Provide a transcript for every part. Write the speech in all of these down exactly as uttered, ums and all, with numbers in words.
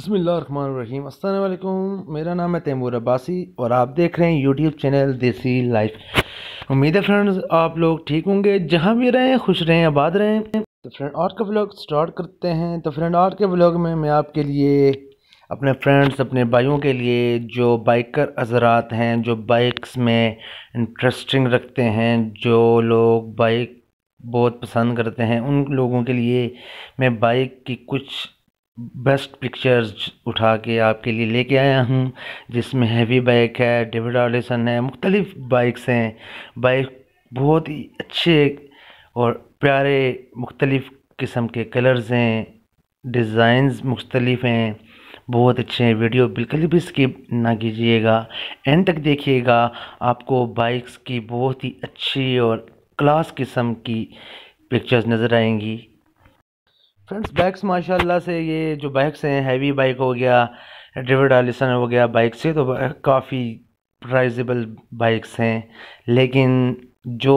बिस्मिल्लाहिर्रहमानिर्रहीम। अस्सलाम वालेकुम। मेरा नाम है तैमूर अब्बासी और आप देख रहे हैं यूट्यूब चैनल देसी लाइफ। उम्मीद है फ्रेंड्स आप लोग ठीक होंगे, जहां भी रहें खुश रहें, आबाद रहें। तो फ्रेंड आज का व्लॉग स्टार्ट करते हैं। तो फ्रेंड आज के व्लॉग में मैं आपके लिए, अपने फ्रेंड्स, अपने भाइयों के लिए जो बाइकर हज़रात हैं, जो बाइक्स में इंटरेस्टिंग रखते हैं, जो लोग बाइक बहुत पसंद करते हैं, उन लोगों के लिए मैं बाइक की कुछ बेस्ट पिक्चर्स उठा के आपके लिए लेके आया हूँ, जिसमें हैवी बाइक है, डेविड आर्लिसन है, मुख्तलिफ बाइक्स हैं। बाइक बहुत ही अच्छे और प्यारे मुख्तलिफ किस्म के कलर्स हैं, डिज़ाइंस मुख्तलिफ हैं, बहुत अच्छे हैं। वीडियो बिल्कुल भी स्किप ना कीजिएगा, एंड तक देखिएगा। आपको बाइक्स की बहुत ही अच्छी और क्लास किस्म की पिक्चर्स नज़र आएंगी। फ्रेंड्स बाइक्स माशाल्लाह से, ये जो बाइक्स हैं, हैवी बाइक हो गया, डेविड आर्लिसन हो गया, बाइक से तो काफ़ी प्राइजेबल बाइक्स हैं। लेकिन जो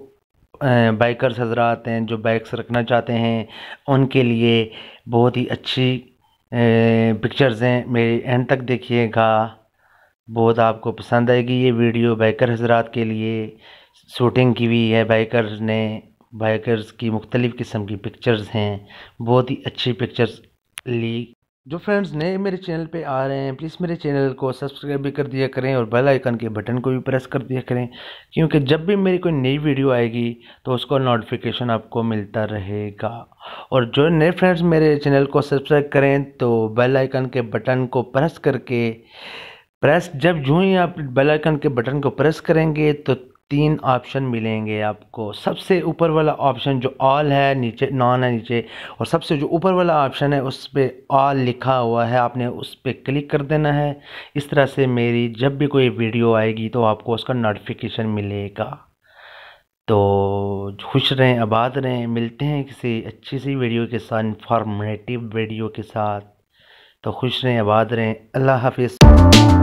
बाइकर्स हजरात हैं, जो बाइक्स रखना चाहते हैं, उनके लिए बहुत ही अच्छी पिक्चर्स हैं। मेरे एंड तक देखिएगा, बहुत आपको पसंद आएगी ये वीडियो। बाइकर हजरात के लिए शूटिंग की हुई है बाइकर्स ने, बाइकर्स की मुख्तलिफ़ किस्म की पिक्चर्स हैं, बहुत ही अच्छी पिक्चर्स ली। जो फ्रेंड्स नए मेरे चैनल पे आ रहे हैं, प्लीज़ मेरे चैनल को सब्सक्राइब भी कर दिया करें और बेल आइकन के बटन को भी प्रेस कर दिया करें, क्योंकि जब भी मेरी कोई नई वीडियो आएगी तो उसका नोटिफिकेशन आपको मिलता रहेगा। और जो नए फ्रेंड्स मेरे चैनल को सब्सक्राइब करें तो बेल आइकन के बटन को प्रेस करके प्रेस जब जो ही आप बेल आइकन के बटन को प्रेस करेंगे तो तीन ऑप्शन मिलेंगे आपको। सबसे ऊपर वाला ऑप्शन जो ऑल है, नीचे नॉन है नीचे, और सबसे जो ऊपर वाला ऑप्शन है उस पर ऑल लिखा हुआ है, आपने उस पर क्लिक कर देना है। इस तरह से मेरी जब भी कोई वीडियो आएगी तो आपको उसका नोटिफिकेशन मिलेगा। तो खुश रहें, आबाद रहें। मिलते हैं किसी अच्छी सी वीडियो के साथ, इंफॉर्मेटिव वीडियो के साथ। तो खुश रहें, आबाद रहें। अल्लाह हाफिज़।